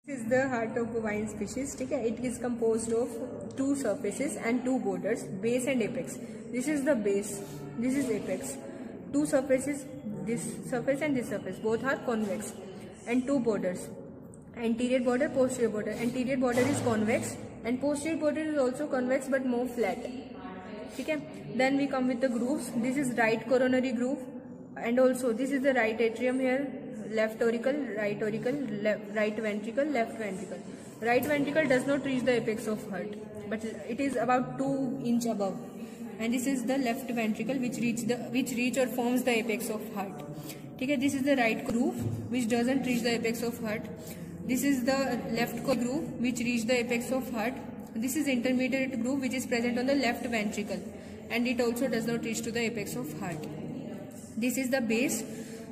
This is the heart of bovine species. ठीक है, it is composed of two surfaces and two borders, base and apex. This is the base, this is apex. Two surfaces, this surface and this surface, both are convex, and two borders, anterior border, posterior border. Anterior border is convex and posterior border is also convex but more flat. ठीक है, then we come with the grooves. This is right coronary groove, and also this is the right atrium here, left auricle, right ventricle, left ventricle. Right ventricle does not reach the apex of heart, but it is about 2 inch above. And this is the left ventricle which reach or forms the apex of heart. ठीक है, this is the right groove which doesn't reach the apex of heart. This is the left groove which reach the apex of heart. This is intermediate groove which is present on the left ventricle, and it also does not reach to the apex of heart. This is the base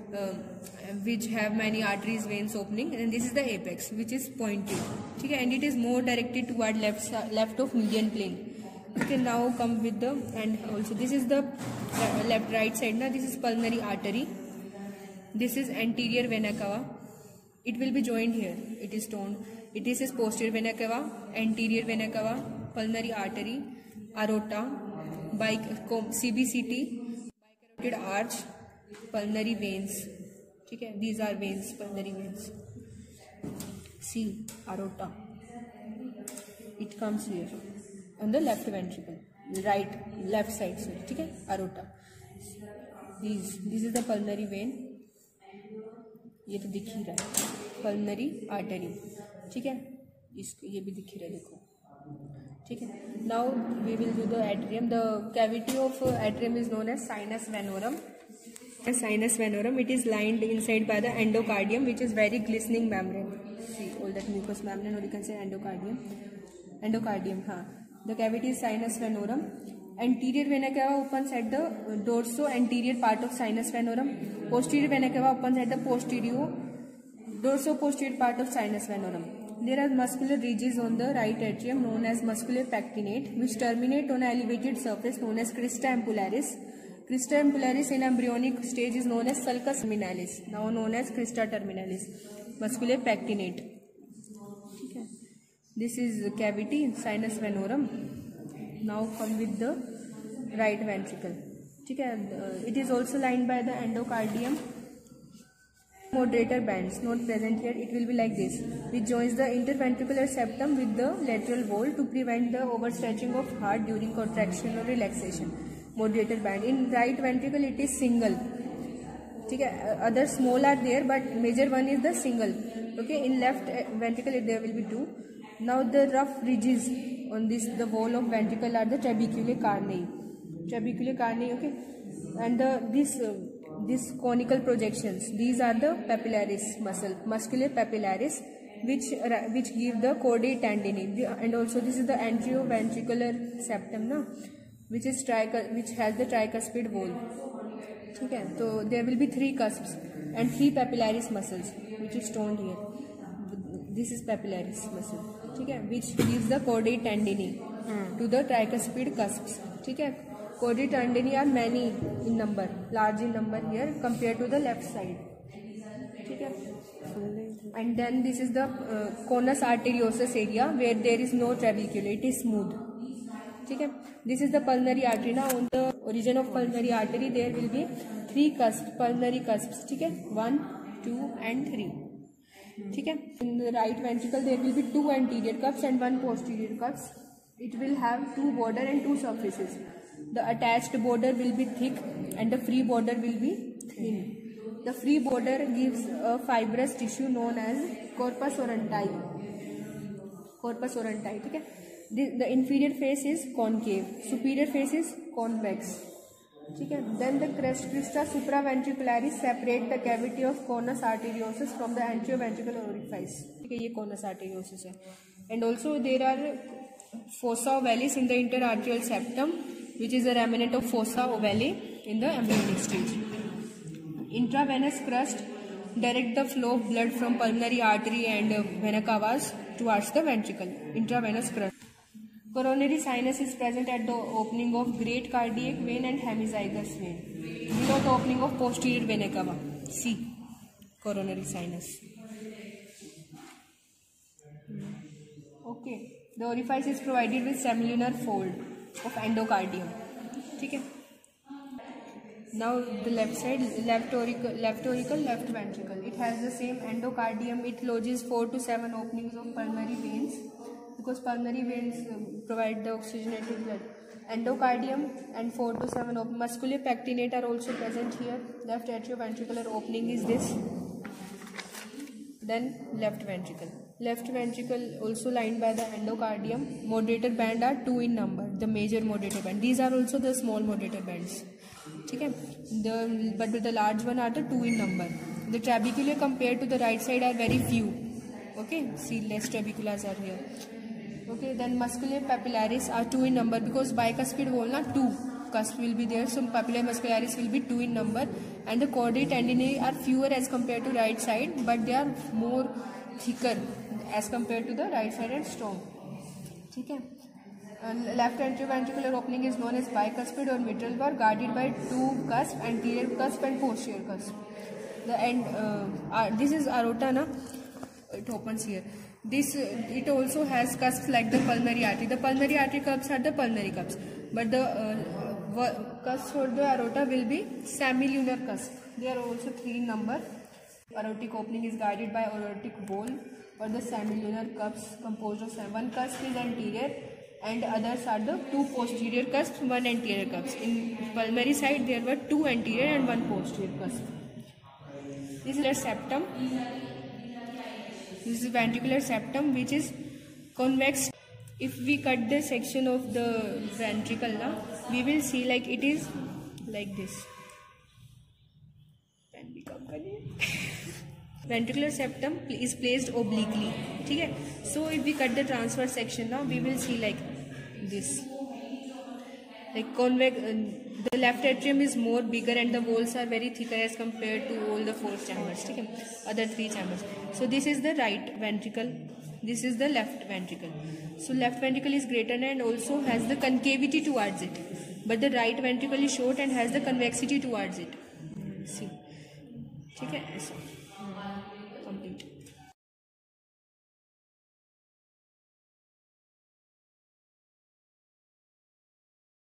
which have many arteries, veins opening, and this is the apex which is pointed. ठीक है, and it is more directed toward left of median plane. Okay, now come with the, and also this is the right side. Now this is pulmonary artery. This is anterior vena cava. It will be joined here. It is torn. It is posterior vena cava, anterior vena cava, pulmonary artery, aorta, CBCT, bicarotid arch, pulmonary veins. ठीक है, these are veins, pulmonary veins. See, aorta. It comes here on the left ventricle, left side से. ठीक है, aorta. This is the pulmonary vein. ये तो दिख ही रहा है, pulmonary artery. ठीक है, इसको ये भी दिख ही रहा है, देखो. ठीक है, now we will do the atrium. The cavity of atrium is known as sinus venorum. Sinus venorum, it is lined inside by the endocardium, which is very glistening membrane. See all that mucous membrane, or you can say endocardium. Endocardium, हाँ. The cavity is sinus venorum. Anterior vena cava opens at the dorso-anterior part of sinus venorum. Posterior vena cava opens at the dorso-posterior part of sinus venorum. There are muscular ridges on the right atrium known as muscular pectinate, which terminate on an elevated surface known as crista ampullaris. Crista ampullaris in embryonic stage is known as sulcus terminalis, now known as crista terminalis. Muscular pectinate. Okay. This is cavity, sinus venorum. Now come with the right ventricle. Okay. It is also lined by the endocardium. Moderator bands not present here. It will be like this, which joins the interventricular septum with the lateral wall to prevent the overstretching of heart during contraction or relaxation. Moderator band. In right ventricle it is single. ठीक है, other small are there, but major one is the single. Okay, in left ventricle there will be 2. Now the rough ridges on the wall of ventricle are the trabeculae carneae. Trabeculae carneae, okay, and this conical projections, these are the papillaris muscle, musculae papillaris, which give the chordae tendineae, and also this is the anteroventricular septum, na, which has the tricuspid wall. ठीक है, so there will be 3 cusps and 3 papillaris muscles, which is shown here. This is papillaris muscle, ठीक है, which gives the chordae tendineae to the tricuspid cusps. ठीक है, chordae tendineae are many in number, large in number here compared to the left side. ठीक है, and then this is the conus arteriosus area where there is no trabeculae, it is smooth. ठीक है, this is the pulmonary artery. Now on the origin of pulmonary artery there will be 3 cusps, pulmonary cusps. ठीक है, 1, 2 and 3. ठीक है, in the right ventricle there will be 2 anterior cups and 1 posterior cups. It will have 2 border and 2 surfaces. The attached border will be thick and the free border will be thin. The free border gives a fibrous tissue known as corpus oronti. Corpus oronti. ठीक है, the inferior face is concave, superior face is convex. ठीक है, then the crista supraventricularis separate the cavity of conus arteriosus from the anteroventricular orifice. ठीक है, ये conus arteriosus है. And also there are fossa ovalis in the interarterial septum, which is a remnant of fossa ovale in the embryonic stage. Intravenous crust direct the flow of blood from pulmonary artery and vena cavas towards the ventricle. Intravenous crust. Coronary sinus is present at the opening of great cardiac vein and hemizygous vein, below the opening of posterior vena cava. See, coronary sinus. Okay, the orifice is provided with semilunar fold of endocardium. ठीक है. Now the left side, left auricle, left ventricle. It has the same endocardium. It lodges 4 to 7 openings of pulmonary veins, because pulmonary veins provide the oxygenated blood. Endocardium and 4 to 7 muscular pectinate are also present here. Left atrioventricular opening is this. Then left ventricle. Left ventricle also lined by the endocardium. Moderator band are 2 in number. The major moderator band. These are also the small moderator bands. Okay. But the large one are the 2 in number. The trabeculae compared to the right side are very few. Okay. See, less trabeculas are here. Okay. Then musculae papillaris are 2 in number, because bicuspid wall na 2 cusp will be there, so papillae muscularis will be 2 in number. And the chordae tendineae are fewer as compared to right side, but they are more thicker as compared to the right side and strong. Okay. And left atrioventricular opening is known as bicuspid or mitral bar, guarded by 2 cusp, anterior cusp and posterior cusp. The end, this is aorta na, it opens here. This it also has cusps like the pulmonary artery. The pulmonary artery cusps are the pulmonary cusps, but the cusps for the aorta will be semilunar cusp. They are also 3 in number. Aortic opening is guided by aortic wall or the semilunar cusps, composed of 7 cusp is anterior and others are the 2 posterior cusps, 1 anterior cusp. In pulmonary side there were 2 anterior and 1 posterior cusp. This is the septum. This is ventricular septum, which is convex. If we cut the section of the ventricle now, we will see like it is like this. Ventricular septum is placed obliquely. Okay? So if we cut the transverse section now, we will see like this. Like convex, the left atrium is more bigger and the walls are very thicker as compared to all the 4 chambers. Okay? Other 3 chambers. So this is the right ventricle. This is the left ventricle. So left ventricle is greater and also has the concavity towards it. But the right ventricle is short and has the convexity towards it. See. Okay? So, complete.